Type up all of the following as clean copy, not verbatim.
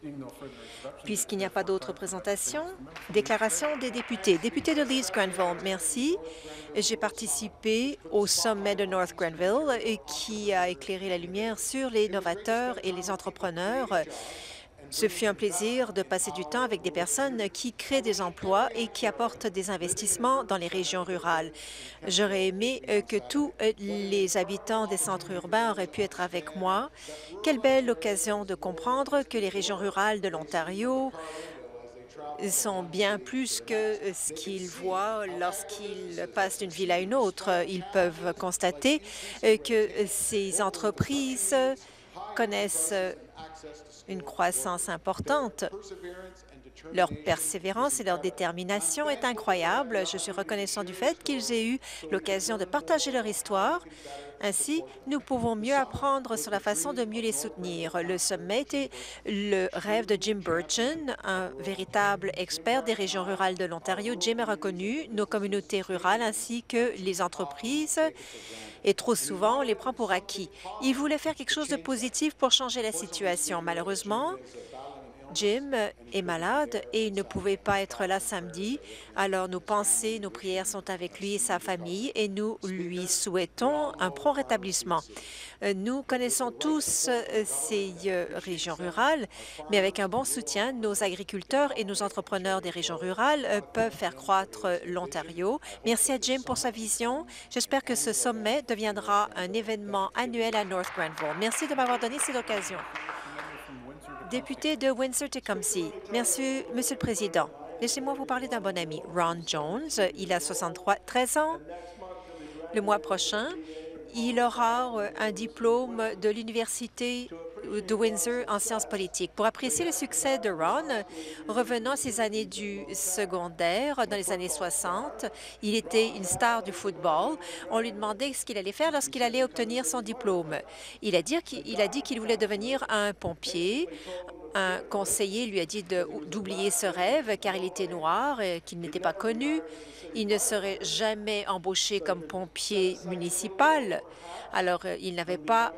Puisqu'il n'y a pas d'autres présentations, déclaration des députés. Député de Leeds Grenville, merci. J'ai participé au sommet de North Grenville qui a éclairé la lumière sur les novateurs et les entrepreneurs. Ce fut un plaisir de passer du temps avec des personnes qui créent des emplois et qui apportent des investissements dans les régions rurales. J'aurais aimé que tous les habitants des centres urbains auraient pu être avec moi. Quelle belle occasion de comprendre que les régions rurales de l'Ontario sont bien plus que ce qu'ils voient lorsqu'ils passent d'une ville à une autre. Ils peuvent constater que ces entreprises connaissent une croissance importante. Leur persévérance et leur détermination est incroyable. Je suis reconnaissant du fait qu'ils aient eu l'occasion de partager leur histoire. Ainsi, nous pouvons mieux apprendre sur la façon de mieux les soutenir. Le sommet était le rêve de Jim Burchin, un véritable expert des régions rurales de l'Ontario. Jim a reconnu nos communautés rurales ainsi que les entreprises et trop souvent, on les prend pour acquis. Il voulait faire quelque chose de positif pour changer la situation. Malheureusement, Jim est malade et il ne pouvait pas être là samedi. Alors, nos pensées, nos prières sont avec lui et sa famille et nous lui souhaitons un prompt rétablissement. Nous connaissons tous ces régions rurales, mais avec un bon soutien, nos agriculteurs et nos entrepreneurs des régions rurales peuvent faire croître l'Ontario. Merci à Jim pour sa vision. J'espère que ce sommet deviendra un événement annuel à North Grenville. Merci de m'avoir donné cette occasion. Député de Windsor-Tecumseh. Merci, Monsieur le Président. Laissez-moi vous parler d'un bon ami, Ron Jones. Il a 13 ans. Le mois prochain, il aura un diplôme de l'Université de Windsor en sciences politiques. Pour apprécier le succès de Ron, revenons à ses années du secondaire, dans les années 60, il était une star du football. On lui demandait ce qu'il allait faire lorsqu'il allait obtenir son diplôme. Il a dit qu'il voulait devenir un pompier. Un conseiller lui a dit d'oublier ce rêve car il était noir et qu'il n'était pas connu. Il ne serait jamais embauché comme pompier municipal. Alors, il n'avait pas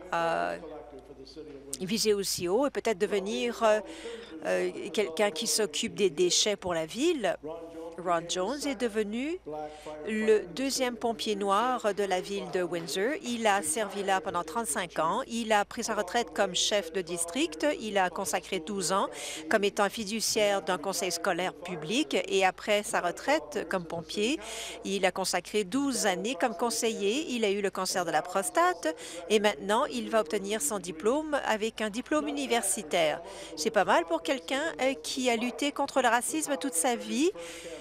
visé aussi haut et peut-être devenir quelqu'un qui s'occupe des déchets pour la ville. Ron Jones est devenu le deuxième pompier noir de la ville de Windsor. Il a servi là pendant 35 ans. Il a pris sa retraite comme chef de district. Il a consacré 12 ans comme étant fiduciaire d'un conseil scolaire public. Et après sa retraite comme pompier, il a consacré 12 années comme conseiller. Il a eu le cancer de la prostate et maintenant, il va obtenir son diplôme avec un diplôme universitaire. C'est pas mal pour quelqu'un qui a lutté contre le racisme toute sa vie.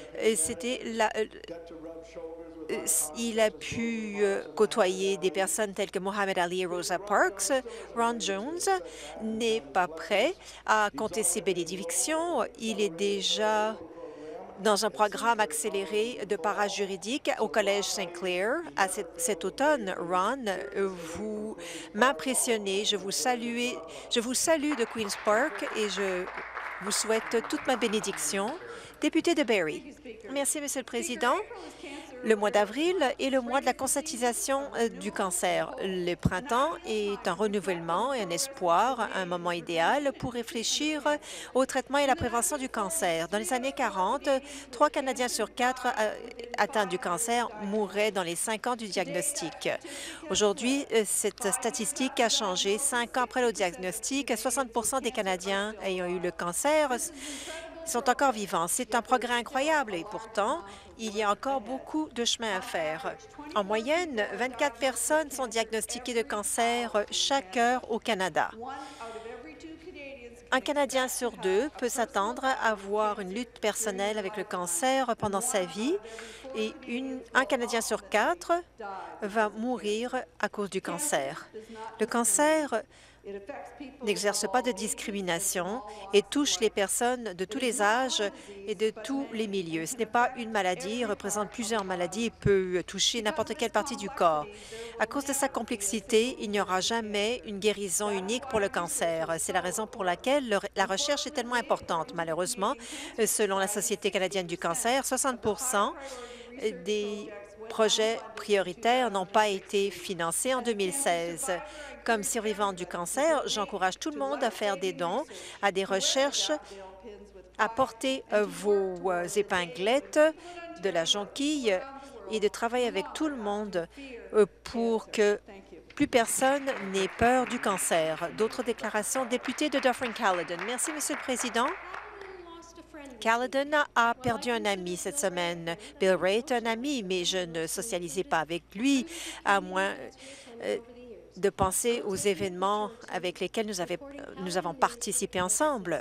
Il a pu côtoyer des personnes telles que Mohamed Ali et Rosa Parks. Ron Jones n'est pas prêt à compter ses bénédictions. Il est déjà dans un programme accéléré de parajuridique au Collège Saint-Clair cet automne. Ron, vous m'impressionnez. Je vous salue de Queen's Park et je vous souhaite toute ma bénédiction. Député de Barrie. Merci, Monsieur le Président. Le mois d'avril est le mois de la conscientisation du cancer. Le printemps est un renouvellement et un espoir, un moment idéal pour réfléchir au traitement et à la prévention du cancer. Dans les années 40, 3 Canadiens sur 4 atteints du cancer mouraient dans les 5 ans du diagnostic. Aujourd'hui, cette statistique a changé. 5 ans après le diagnostic, 60 des Canadiens ayant eu le cancer sont encore vivants. C'est un progrès incroyable et pourtant, il y a encore beaucoup de chemin à faire. En moyenne, 24 personnes sont diagnostiquées de cancer chaque heure au Canada. Un Canadien sur 2 peut s'attendre à avoir une lutte personnelle avec le cancer pendant sa vie et un Canadien sur 4 va mourir à cause du cancer. Le cancer n'exerce pas de discrimination et touche les personnes de tous les âges et de tous les milieux. Ce n'est pas une maladie, il représente plusieurs maladies et peut toucher n'importe quelle partie du corps. À cause de sa complexité, il n'y aura jamais une guérison unique pour le cancer. C'est la raison pour laquelle la recherche est tellement importante. Malheureusement, selon la Société canadienne du cancer, 60 des projets prioritaires n'ont pas été financés en 2016. Comme survivante du cancer, j'encourage tout le monde à faire des dons à des recherches, à porter vos épinglettes de la jonquille et de travailler avec tout le monde pour que plus personne n'ait peur du cancer. D'autres déclarations. Député de Dufferin-Caledon. Merci, Monsieur le Président. Caledon a perdu un ami cette semaine. Bill Ray est un ami, mais je ne socialisais pas avec lui, à moins de penser aux événements avec lesquels nous avons participé ensemble.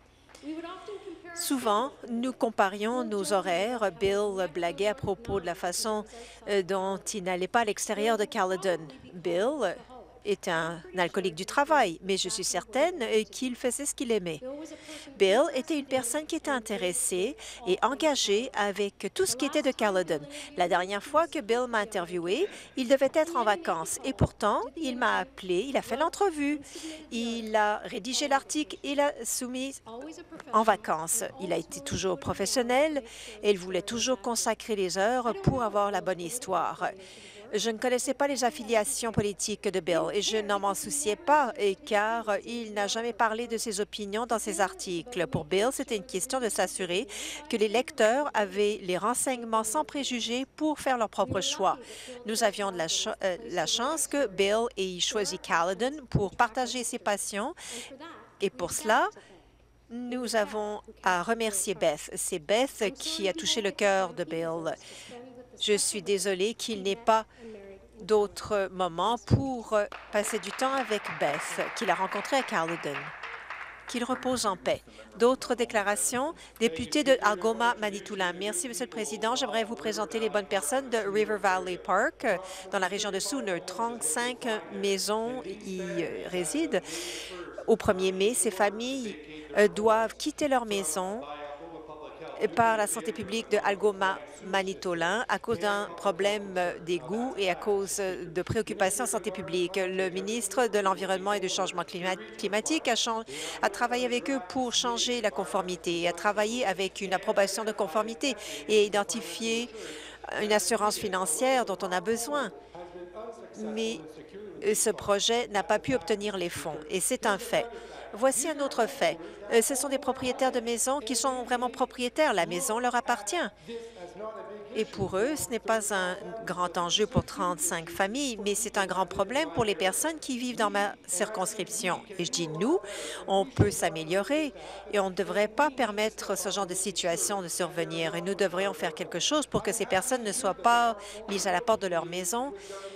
Souvent, nous comparions nos horaires. Bill blaguait à propos de la façon dont il n'allait pas à l'extérieur de Caledon. Bill est un alcoolique du travail, mais je suis certaine qu'il faisait ce qu'il aimait. Bill était une personne qui était intéressée et engagée avec tout ce qui était de Caledon. La dernière fois que Bill m'a interviewé, il devait être en vacances et pourtant, il m'a appelé, il a fait l'entrevue, il a rédigé l'article et l'a soumis en vacances. Il a été toujours professionnel et il voulait toujours consacrer les heures pour avoir la bonne histoire. Je ne connaissais pas les affiliations politiques de Bill et je n'en m'en souciais pas car il n'a jamais parlé de ses opinions dans ses articles. Pour Bill, c'était une question de s'assurer que les lecteurs avaient les renseignements sans préjugés pour faire leur propre choix. Nous avions de la chance que Bill ait choisi Caledon pour partager ses passions et pour cela, nous avons à remercier Beth. C'est Beth qui a touché le cœur de Bill. Je suis désolée qu'il n'ait pas d'autres moments pour passer du temps avec Beth, qu'il a rencontrée à Caledon. Qu'il repose en paix. D'autres déclarations? Député de Algoma-Manitoulin. Merci, Monsieur le Président. J'aimerais vous présenter les bonnes personnes de River Valley Park, dans la région de Sooner. 35 maisons y résident. Au 1er mai, ces familles doivent quitter leur maison par la santé publique de Algoma-Manitoulin à cause d'un problème d'égout et à cause de préoccupations en santé publique. Le ministre de l'Environnement et du Changement climatique a travaillé avec eux pour changer la conformité, a travaillé avec une approbation de conformité et identifié une assurance financière dont on a besoin. Mais ce projet n'a pas pu obtenir les fonds et c'est un fait. Voici un autre fait. Ce sont des propriétaires de maisons qui sont vraiment propriétaires. La maison leur appartient. Et pour eux, ce n'est pas un grand enjeu pour 35 familles, mais c'est un grand problème pour les personnes qui vivent dans ma circonscription. Et je dis nous, on peut s'améliorer et on ne devrait pas permettre ce genre de situation de survenir. Et nous devrions faire quelque chose pour que ces personnes ne soient pas mises à la porte de leur maison.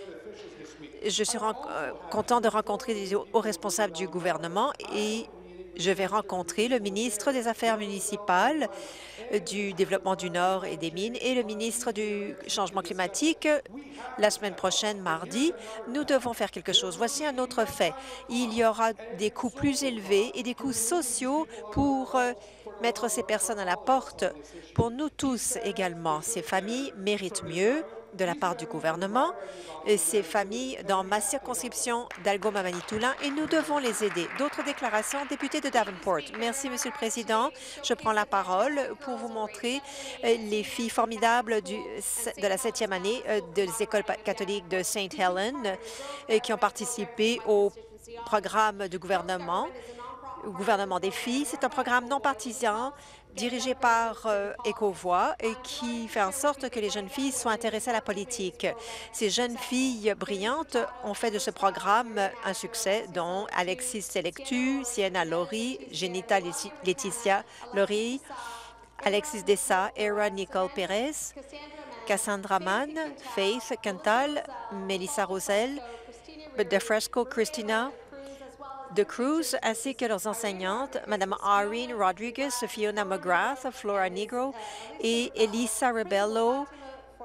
Je suis content de rencontrer les hauts responsables du gouvernement et je vais rencontrer le ministre des Affaires municipales, du Développement du Nord et des Mines et le ministre du Changement climatique la semaine prochaine, mardi. Nous devons faire quelque chose. Voici un autre fait. Il y aura des coûts plus élevés et des coûts sociaux pour mettre ces personnes à la porte. Pour nous tous également, ces familles méritent mieux de la part du gouvernement, et ces familles dans ma circonscription d'Algoma-Manitoulin et nous devons les aider. D'autres déclarations? Député de Davenport. Merci, Monsieur le Président. Je prends la parole pour vous montrer les filles formidables de la 7e année des écoles catholiques de St. Helens qui ont participé au programme du gouvernement des filles. C'est un programme non partisan dirigé par Écovoix et qui fait en sorte que les jeunes filles soient intéressées à la politique. Ces jeunes filles brillantes ont fait de ce programme un succès, dont Alexis Selectu, Sienna Laurie, Genita Laetitia Laurie, Alexis Dessa, Era Nicole Pérez, Cassandra Mann, Faith Cantal, Melissa Rosel, De Fresco Christina, de Cruz, ainsi que leurs enseignantes, Mme Irene Rodriguez, Fiona McGrath, Flora Negro et Elisa Rebello,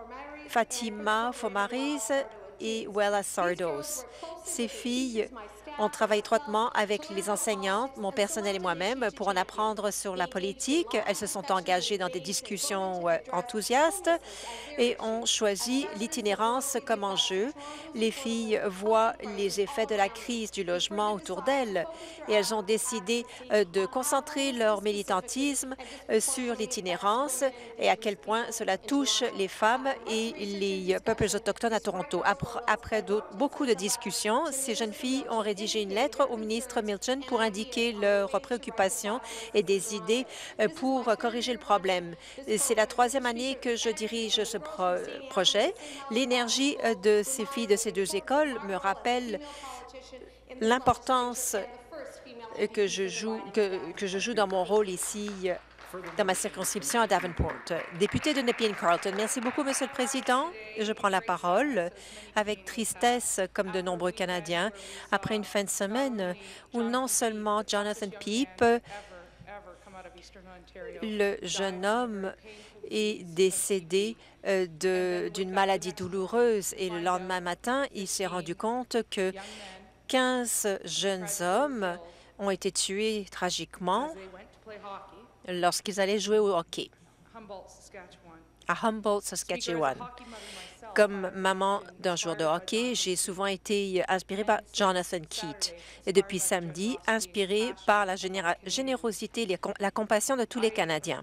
Fatima Fomariz et Wella Sardos. Ces filles On travaille étroitement avec les enseignantes, mon personnel et moi-même pour en apprendre sur la politique. Elles se sont engagées dans des discussions enthousiastes et ont choisi l'itinérance comme enjeu. Les filles voient les effets de la crise du logement autour d'elles et elles ont décidé de concentrer leur militantisme sur l'itinérance et à quel point cela touche les femmes et les peuples autochtones à Toronto. Après beaucoup de discussions, ces jeunes filles ont rédigé une lettre au ministre Milton pour indiquer leurs préoccupations et des idées pour corriger le problème. C'est la troisième année que je dirige ce projet. L'énergie de ces filles de ces deux écoles me rappelle l'importance que je joue dans mon rôle ici dans ma circonscription à Davenport. Député de Nepean-Carleton, merci beaucoup, Monsieur le Président. Je prends la parole avec tristesse, comme de nombreux Canadiens, après une fin de semaine où non seulement Jonathan Peep, le jeune homme, est décédé d'une maladie douloureuse et le lendemain matin, il s'est rendu compte que 15 jeunes hommes ont été tués tragiquement lorsqu'ils allaient jouer au hockey à Humboldt, Saskatchewan. Comme maman d'un joueur de hockey, j'ai souvent été inspirée par Jonathan Keat et depuis samedi, inspirée par la générosité et la compassion de tous les Canadiens.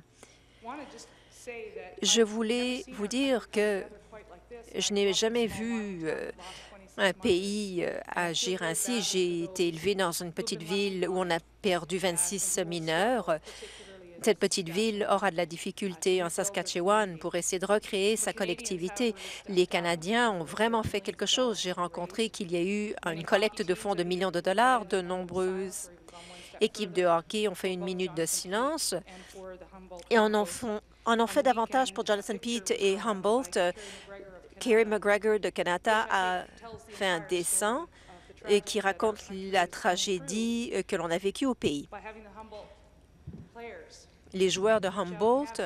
Je voulais vous dire que je n'ai jamais vu un pays agir ainsi. J'ai été élevée dans une petite ville où on a perdu 26 mineurs. Cette petite ville aura de la difficulté en Saskatchewan pour essayer de recréer sa collectivité. Les Canadiens ont vraiment fait quelque chose. J'ai rencontré qu'il y a eu une collecte de fonds de millions de dollars. De nombreuses équipes de hockey ont fait une minute de silence et en ont fait davantage pour Jonathan Peat et Humboldt. Kerry McGregor de Canada a fait un dessin qui raconte la tragédie que l'on a vécue au pays. Les joueurs de Humboldt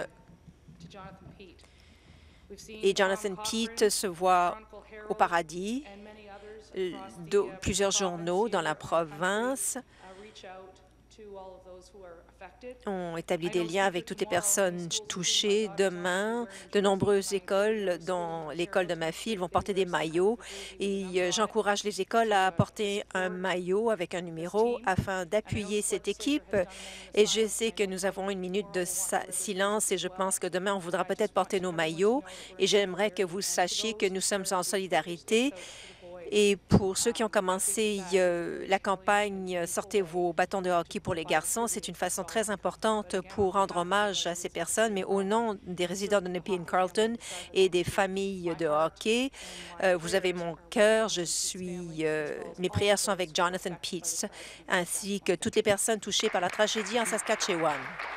et Jonathan Peat se voient au paradis. Plusieurs journaux dans la province ont établi des liens avec toutes les personnes touchées. Demain, de nombreuses écoles, dont l'école de ma fille, vont porter des maillots et j'encourage les écoles à porter un maillot avec un numéro afin d'appuyer cette équipe. Et je sais que nous avons une minute de silence et je pense que demain, on voudra peut-être porter nos maillots et j'aimerais que vous sachiez que nous sommes en solidarité. Et pour ceux qui ont commencé la campagne « Sortez vos bâtons de hockey pour les garçons », c'est une façon très importante pour rendre hommage à ces personnes, mais au nom des résidents de Nepean-Carleton et des familles de hockey, vous avez mon cœur. Mes prières sont avec Jonathan Peat, ainsi que toutes les personnes touchées par la tragédie en Saskatchewan.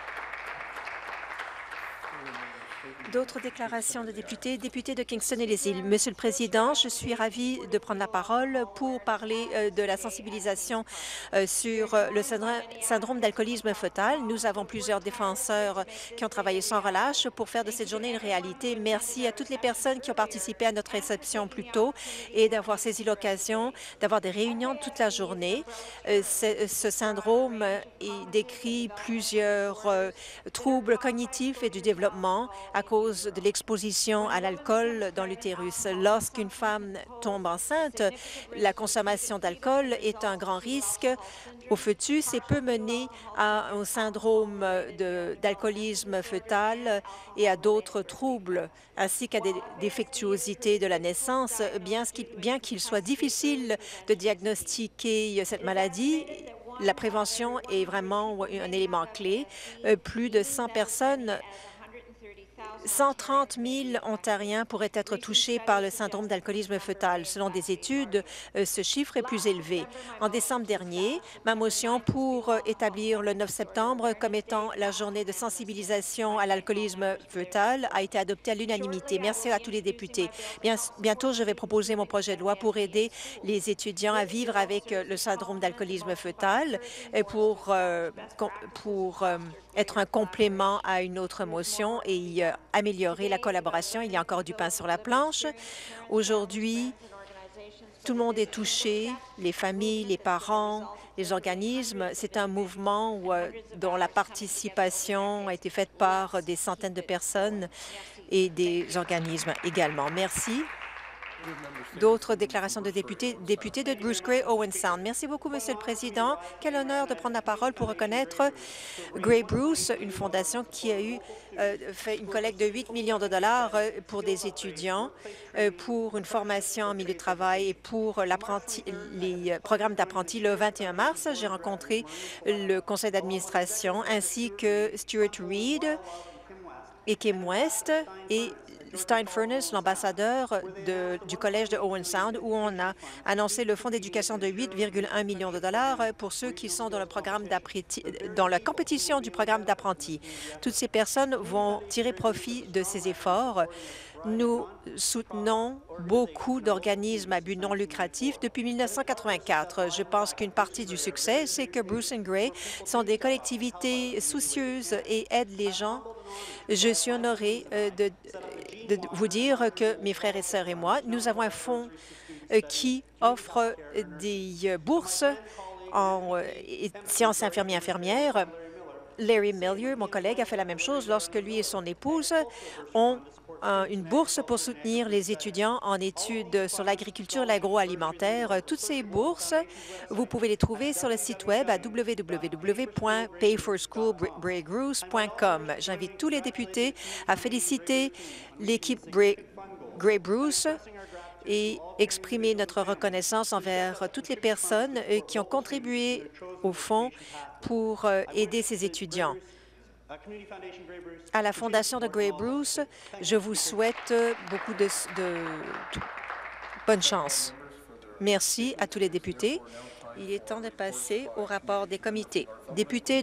D'autres déclarations de députés. Député de Kingston et les Îles. Monsieur le Président, je suis ravie de prendre la parole pour parler de la sensibilisation sur le syndrome d'alcoolisme fœtal. Nous avons plusieurs défenseurs qui ont travaillé sans relâche pour faire de cette journée une réalité. Merci à toutes les personnes qui ont participé à notre réception plus tôt et d'avoir saisi l'occasion d'avoir des réunions toute la journée. Ce syndrome décrit plusieurs troubles cognitifs et du développement à cause de l'exposition à l'alcool dans l'utérus. Lorsqu'une femme tombe enceinte, la consommation d'alcool est un grand risque au fœtus et peut mener à un syndrome d'alcoolisme fœtal et à d'autres troubles, ainsi qu'à des défectuosités de la naissance. Bien qu'il soit difficile de diagnostiquer cette maladie, la prévention est vraiment un élément clé. Plus de 130 000 Ontariens pourraient être touchés par le syndrome d'alcoolisme fœtal. Selon des études, ce chiffre est plus élevé. En décembre dernier, ma motion pour établir le 9 septembre comme étant la journée de sensibilisation à l'alcoolisme fœtal a été adoptée à l'unanimité. Merci à tous les députés. Bientôt, je vais proposer mon projet de loi pour aider les étudiants à vivre avec le syndrome d'alcoolisme fœtal et pour être un complément à une autre motion et améliorer la collaboration. Il y a encore du pain sur la planche. Aujourd'hui, Tout le monde est touché, les familles, les parents, les organismes. C'est un mouvement dont la participation a été faite par des centaines de personnes et des organismes également. Merci. D'autres déclarations de députés? Député de Bruce Grey, Owen Sound. Merci beaucoup, Monsieur le Président. Quel honneur de prendre la parole pour reconnaître Grey Bruce, une fondation qui a fait une collecte de 8 millions de dollars pour des étudiants, pour une formation en milieu de travail et pour les programmes d'apprentis. Le 21 mars, j'ai rencontré le conseil d'administration ainsi que Stuart Reed et Kim West et Stein Furness, l'ambassadeur du Collège de Owen Sound, où on a annoncé le fonds d'éducation de 8,1 millions de dollars pour ceux qui sont dans le programme dans la compétition du programme d'apprentis. Toutes ces personnes vont tirer profit de ces efforts. Nous soutenons beaucoup d'organismes à but non lucratif depuis 1984. Je pense qu'une partie du succès, c'est que Bruce and Grey sont des collectivités soucieuses et aident les gens. Je suis honorée de vous dire que mes frères et sœurs et moi, nous avons un fonds qui offre des bourses en sciences infirmières. Larry Millier, mon collègue, a fait la même chose lorsque lui et son épouse ont une bourse pour soutenir les étudiants en études sur l'agriculture et l'agroalimentaire. Toutes ces bourses, vous pouvez les trouver sur le site web à www.payforschoolgraybruce.com. J'invite tous les députés à féliciter l'équipe Grey Bruce et exprimer notre reconnaissance envers toutes les personnes qui ont contribué au fonds pour aider ces étudiants. À la Fondation de Grey Bruce, je vous souhaite beaucoup de bonne chance. Merci à tous les députés. Il est temps de passer au rapport des comités. Député